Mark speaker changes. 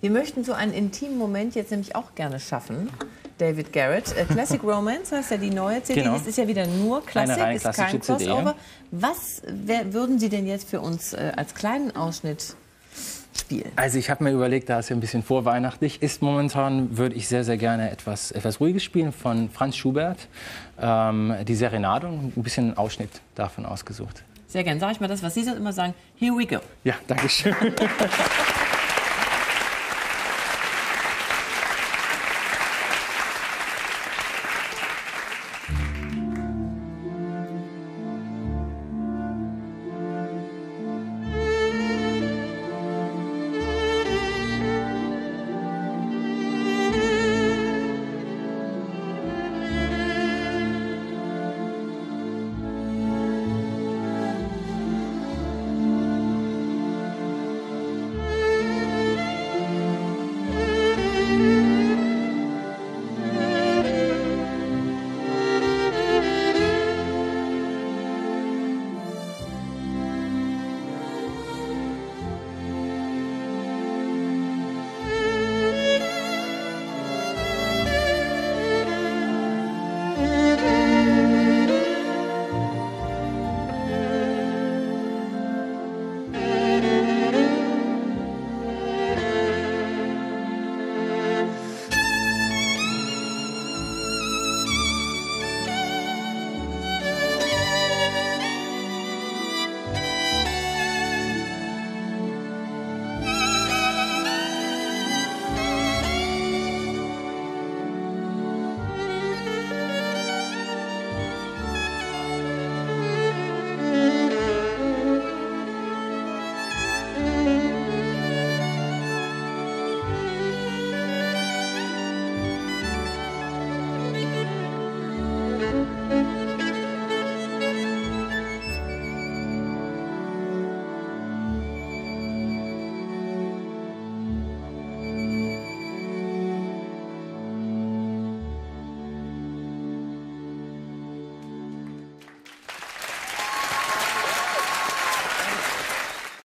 Speaker 1: Wir möchten so einen intimen Moment jetzt nämlich auch gerne schaffen. David Garrett. Classic Romance heißt ja die neue CD.
Speaker 2: Genau.
Speaker 1: Das ist ja wieder nur Klassik,
Speaker 2: Eine rein
Speaker 1: ist kein
Speaker 2: klassische CD,
Speaker 1: Crossover.
Speaker 2: ja.
Speaker 1: Was würden Sie denn jetzt für uns als kleinen Ausschnitt spielen?
Speaker 2: Also ich habe mir überlegt, da es ja ein bisschen vorweihnachtlich ist momentan, würde ich sehr, sehr gerne etwas Ruhiges spielen von Franz Schubert. Die Serenade, ein bisschen Ausschnitt davon ausgesucht.
Speaker 1: Sehr gern. Sag ich mal das, was Sie immer sagen. Here we go.
Speaker 2: Ja, danke schön.